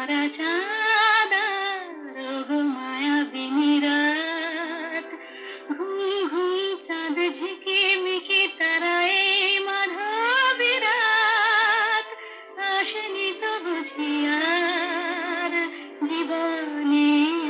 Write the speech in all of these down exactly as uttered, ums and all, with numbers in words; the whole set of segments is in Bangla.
ভরা চাঁদ আর ওগো মায়াবিনী রাত, ঘুম ঘুম চাঁদ ঝিকিমিকি তারায় মাধবী রাত, আসেনি তো বুঝি আর জীবনে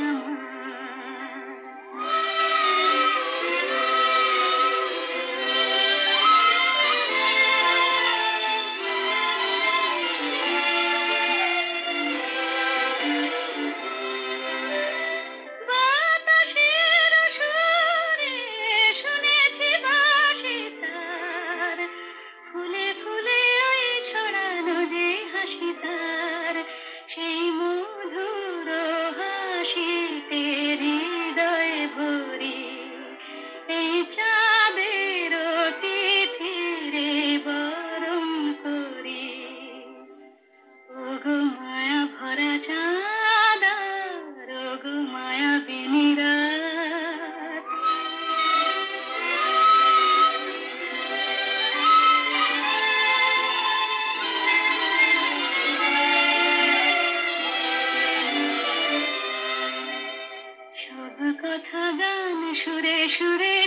বাতাসের সুরে শুনেছি বাঁশি তার, ফুলে ফুলে ওই ছড়ানো যে হাসি তার, সেই মধুর হাসিতে হৃদয় ভরি, এই চাঁদের তিথিরে বরণ করি। ওগো মায়া ভরা চাঁদ আর ওগো মায়াবিনী রাত। সব কথা গান সুরে সুরে